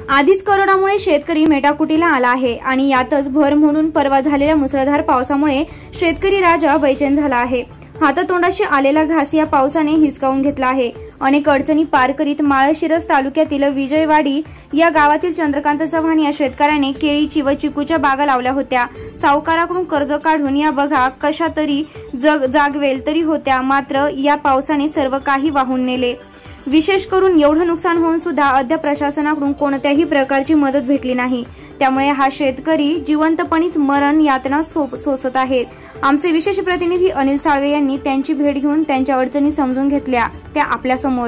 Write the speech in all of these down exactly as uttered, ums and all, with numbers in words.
आधीच कोरोनामुळे शेतकरी मेटाकुटीला आला आहे आणि यातच भर म्हणून परवा झालेल्या मुसळधार पावसामुळे शेतकरी राजा बेचैन झाला आहे। हातातोंडाशी आलेला घास या पावसाने हिसकावून घेतला आहे। अनेक अडचणी पार करीत माळशिरस तालुक्यातील विजयवाडी या गावातील चंद्रकांत चव्हाण या शेतकऱ्याने केळीची व चिकूच्या बागा लावल्या होत्या। सावकाराकडून कर्ज काढून या बघा कशा तरी जग जागवेल तरी होत्या, मात्र या पावसाने सर्व काही वाहून नेले। विशेष करून एवढं नुकसान होऊन सुद्धा अद्याप प्रशासनाकडून कोणत्याही प्रकारची मदत भेटली नाही। त्यामुळे हा शेतकरी जिवंतपणीच मरण यातना सोसत आहेत। आमचे विशेष प्रतिनिधी अनिल साळवे यांनी त्यांची भेट घेऊन त्यांच्या अडचणी समजून घेतल्या, त्या आपल्या समोर।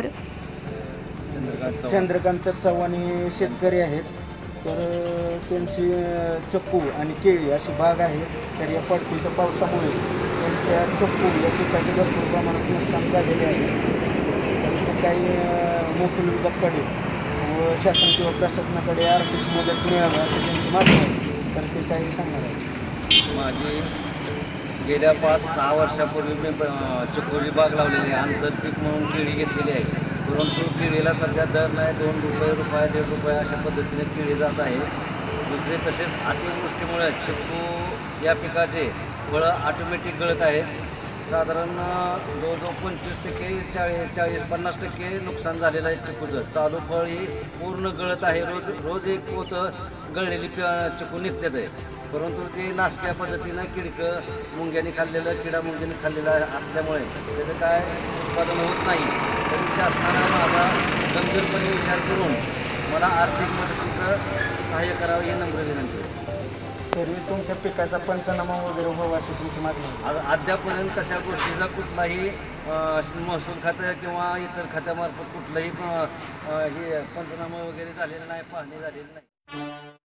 चंद्रकांत चव्हाण हे शेतकरी आहेत, तर त्यांची चिकू आणि केळी अशी बाग आहे। तर या पडतीच्या पावसामुळे त्यांच्या चिकू या पिकाचे भरपूर प्रमाणात नुकसान झालेले आहे। तर काही महसूल विभागाकडे व शासन किंवा प्रशासनाकडे आर्थिक मदत मिळावी अशी त्यांची मागणी आहे। तर ते काही सांगणार आहे। माझी गेल्या पाच सहा वर्षापूर्वी मी चिकूची बाग लावलेली आहे। आंतरपीक म्हणून केळी घेतलेली आहे, परंतु केळीला सध्या दर नाही। दोन रुपये रुपये दीड रुपये अशा पद्धतीने केळी जात आहे। दुसरे तसेच अतिवृष्टीमुळे चिकू या पिकाचे फळं ऑटोमॅटिक गळत आहेत। साधारण जवळजवळ पंचवीस टक्के चाळीस चाळीस पन्नास टक्के नुकसान झालेलं आहे चिकूचं। चालू फळ ही पूर्ण गळत आहे। रोज रोज एक पोत गळलेली चिकू निघतात आहे, परंतु ते नासक्या पद्धतीनं किडकं मुंग्याने खाल्लेलं किडा मुंग्याने खाल्लेलं असल्यामुळे त्याचं काय उत्पादन होत नाही। तरी शासनानं माझा गंभीरपणे विचार करून मला आर्थिक मदतीचं सहाय्य करावं ही नम्र विनंती आहे। तरी तुमच्या पिकाचा पंचनामा वगैरे व्हावा अशी तुमची मागणी आहे। अद्यापर्यंत तशा गोष्टीचा कुठलाही महसूल खातं किंवा इतर खात्यामार्फत कुठलाही हे पंचनामा वगैरे झालेला नाही, पाहणी झालेली नाही।